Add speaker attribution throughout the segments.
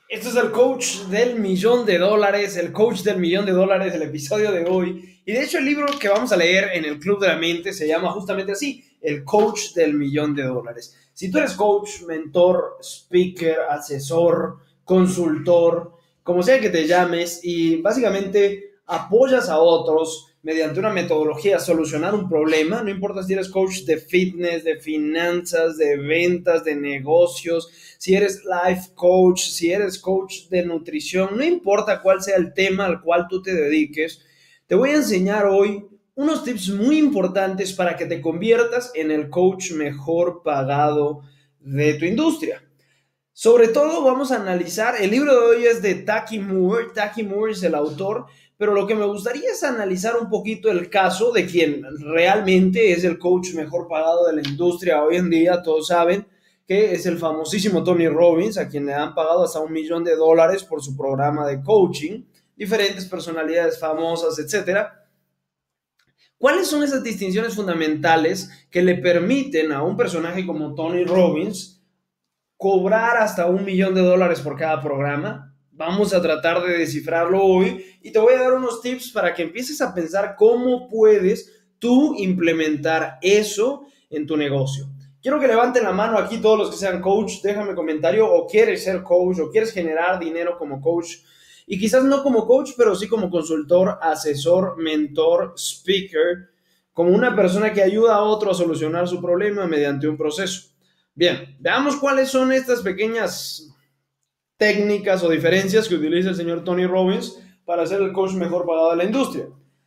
Speaker 1: Esto es el coach del millón de dólares, el coach del millón de dólares, el episodio de hoy. Y de hecho el libro que vamos a leer en el Club de la Mente se llama justamente así, el coach del millón de dólares. Si tú eres coach, mentor, speaker, asesor, consultor, como sea que te llames, y básicamente apoyas a otros mediante una metodología a solucionar un problema, no importa si eres coach de fitness, de finanzas, de ventas, de negocios, si eres life coach, si eres coach de nutrición, no importa cuál sea el tema al cual tú te dediques, te voy a enseñar hoy unos tips muy importantes para que te conviertas en el coach mejor pagado de tu industria. Sobre todo vamos a analizar, el libro de hoy es de Taki Moore es el autor, pero lo que me gustaría es analizar un poquito el caso de quien realmente es el coach mejor pagado de la industria hoy en día. Todos saben que es el famosísimo Tony Robbins, a quien le han pagado hasta $1 millón por su programa de coaching, diferentes personalidades famosas, etcétera. ¿Cuáles son esas distinciones fundamentales que le permiten a un personaje como Tony Robbins cobrar hasta $1 millón por cada programa? Vamos a tratar de descifrarlo hoy y te voy a dar unos tips para que empieces a pensar cómo puedes tú implementar eso en tu negocio. Quiero que levanten la mano aquí todos los que sean coach, déjame comentario o quieres ser coach o quieres generar dinero como coach y quizás no como coach, pero sí como consultor, asesor, mentor, speaker, como una persona que ayuda a otro a solucionar su problema mediante un proceso. Bien, veamos cuáles son estas pequeñas técnicas o diferencias que utiliza el señor Tony Robbins para ser el coach mejor pagado de la industria.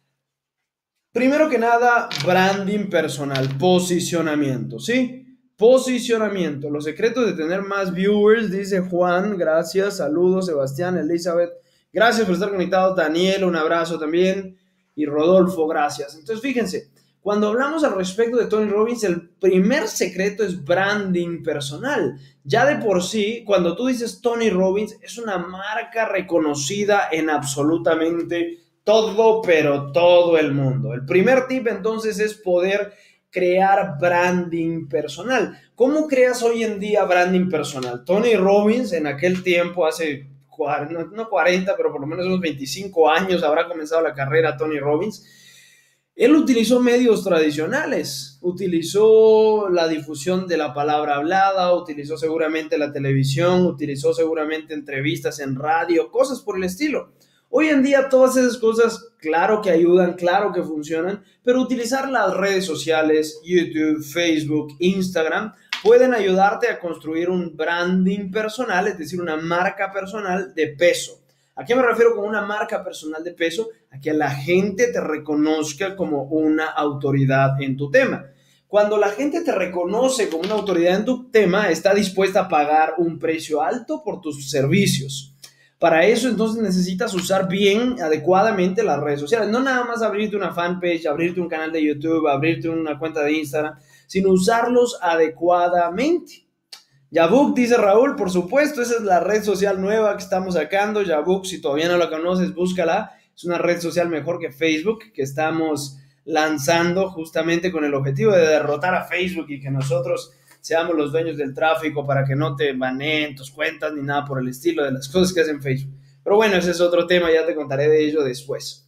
Speaker 1: Primero que nada, branding personal, posicionamiento, ¿sí? Posicionamiento, los secretos de tener más viewers, dice Juan, gracias, saludos, Sebastián, Elizabeth, gracias por estar conectados, Daniel, un abrazo también, y Rodolfo, gracias. Entonces, fíjense, cuando hablamos al respecto de Tony Robbins, el primer secreto es branding personal. Ya de por sí, cuando tú dices Tony Robbins, es una marca reconocida en absolutamente todo, pero todo el mundo. El primer tip entonces es poder crear branding personal. ¿Cómo creas hoy en día branding personal? Tony Robbins en aquel tiempo, hace no 40, pero por lo menos unos 25 años habrá comenzado la carrera Tony Robbins. Él utilizó medios tradicionales, utilizó la difusión de la palabra hablada, utilizó seguramente la televisión, utilizó seguramente entrevistas en radio, cosas por el estilo. Hoy en día todas esas cosas, claro que ayudan, claro que funcionan, pero utilizar las redes sociales, YouTube, Facebook, Instagram, pueden ayudarte a construir un branding personal, es decir, una marca personal de peso. ¿A qué me refiero con una marca personal de peso? A que la gente te reconozca como una autoridad en tu tema. Cuando la gente te reconoce como una autoridad en tu tema, está dispuesta a pagar un precio alto por tus servicios. Para eso, entonces, necesitas usar bien, adecuadamente las redes sociales. No nada más abrirte una fanpage, abrirte un canal de YouTube, abrirte una cuenta de Instagram, sino usarlos adecuadamente. Yabook, dice Raúl, por supuesto, esa es la red social nueva que estamos sacando. Yabook, si todavía no la conoces, búscala. Es una red social mejor que Facebook que estamos lanzando justamente con el objetivo de derrotar a Facebook y que nosotros seamos los dueños del tráfico para que no te baneen tus cuentas ni nada por el estilo de las cosas que hacen Facebook. Pero bueno, ese es otro tema, ya te contaré de ello después.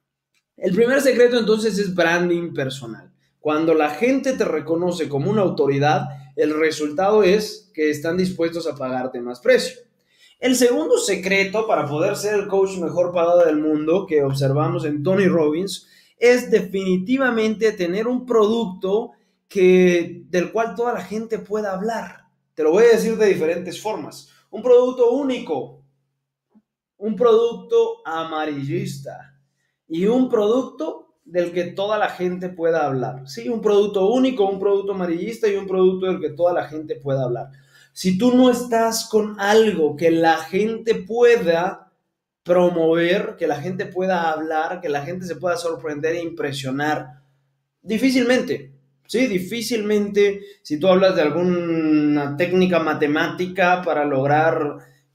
Speaker 1: El primer secreto entonces es branding personal. Cuando la gente te reconoce como una autoridad, el resultado es que están dispuestos a pagarte más precio. El segundo secreto para poder ser el coach mejor pagado del mundo que observamos en Tony Robbins es definitivamente tener un producto del cual toda la gente pueda hablar. Te lo voy a decir de diferentes formas. Un producto único, un producto amarillista y un producto del que toda la gente pueda hablar. Sí, un producto único, un producto amarillista y un producto del que toda la gente pueda hablar. Si tú no estás con algo que la gente pueda promover, que la gente pueda hablar, que la gente se pueda sorprender e impresionar, difícilmente, sí, difícilmente, si tú hablas de alguna técnica matemática para lograr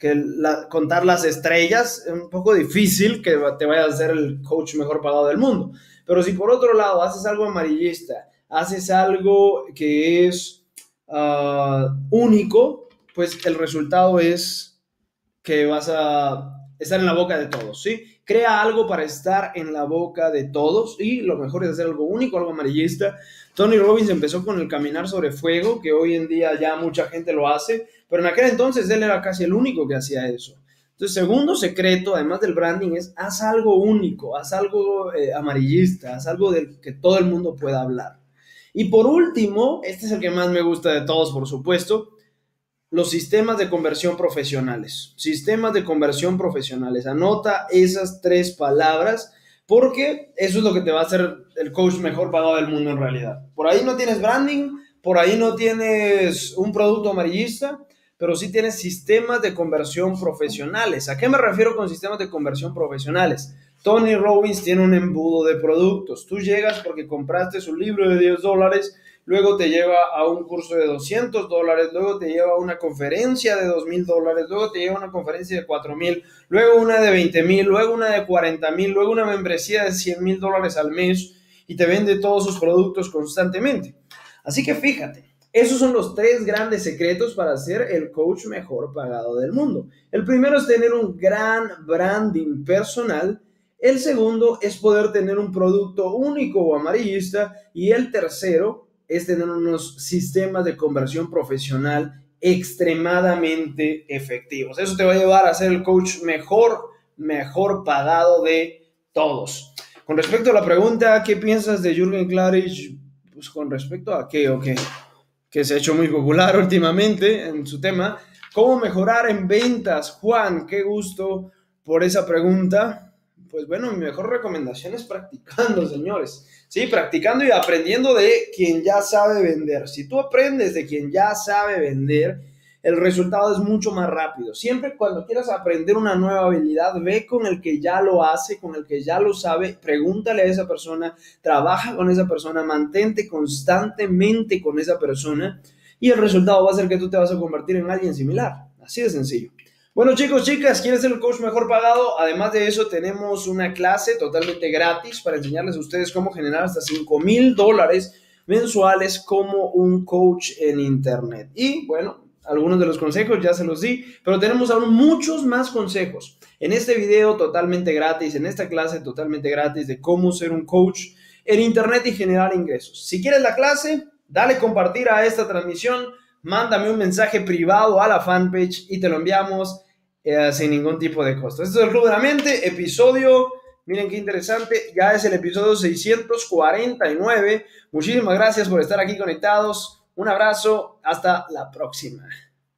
Speaker 1: contar las estrellas, es un poco difícil que te vayas a ser el coach mejor pagado del mundo. Pero si por otro lado haces algo amarillista, haces algo que es único, pues el resultado es que vas a estar en la boca de todos, ¿sí? Crea algo para estar en la boca de todos y lo mejor es hacer algo único, algo amarillista. Tony Robbins empezó con el caminar sobre fuego, que hoy en día ya mucha gente lo hace, pero en aquel entonces él era casi el único que hacía eso. Entonces, segundo secreto, además del branding, es haz algo único, haz algo amarillista, haz algo del que todo el mundo pueda hablar. Y por último, este es el que más me gusta de todos, por supuesto, los sistemas de conversión profesionales. Sistemas de conversión profesionales. Anota esas 3 palabras porque eso es lo que te va a hacer el coach mejor pagado del mundo en realidad. Por ahí no tienes branding, por ahí no tienes un producto amarillista, pero sí tienes sistemas de conversión profesionales. ¿A qué me refiero con sistemas de conversión profesionales? Tony Robbins tiene un embudo de productos. Tú llegas porque compraste su libro de $10, luego te lleva a un curso de $200, luego te lleva a una conferencia de $2,000, luego te lleva a una conferencia de $4,000, luego una de $20,000, luego una de $40,000, luego una membresía de $100,000 al mes y te vende todos sus productos constantemente. Así que fíjate, esos son los 3 grandes secretos para ser el coach mejor pagado del mundo. El primero es tener un gran branding personal. El segundo es poder tener un producto único o amarillista. Y el tercero es tener unos sistemas de conversión profesional extremadamente efectivos. Eso te va a llevar a ser el coach mejor pagado de todos. Con respecto a la pregunta, ¿qué piensas de Jürgen Klarich? Pues con respecto a qué o qué, que se ha hecho muy popular últimamente en su tema. ¿Cómo mejorar en ventas? Juan, qué gusto por esa pregunta. Pues bueno, mi mejor recomendación es practicando, señores. Sí, practicando y aprendiendo de quien ya sabe vender. Si tú aprendes de quien ya sabe vender, el resultado es mucho más rápido. Siempre cuando quieras aprender una nueva habilidad, ve con el que ya lo hace, con el que ya lo sabe, pregúntale a esa persona, trabaja con esa persona, mantente constantemente con esa persona y el resultado va a ser que tú te vas a convertir en alguien similar. Así de sencillo. Bueno, chicos, chicas, ¿quieres ser el coach mejor pagado? Además de eso, tenemos una clase totalmente gratis para enseñarles a ustedes cómo generar hasta $5,000 mensuales como un coach en internet. Y bueno, algunos de los consejos ya se los di, pero tenemos aún muchos más consejos en este video totalmente gratis, en esta clase totalmente gratis de cómo ser un coach en internet y generar ingresos. Si quieres la clase, dale compartir a esta transmisión, mándame un mensaje privado a la fanpage y te lo enviamos sin ningún tipo de costo. Esto es el Club de la Mente, episodio, miren qué interesante, ya es el episodio 649. Muchísimas gracias por estar aquí conectados. Un abrazo, hasta la próxima.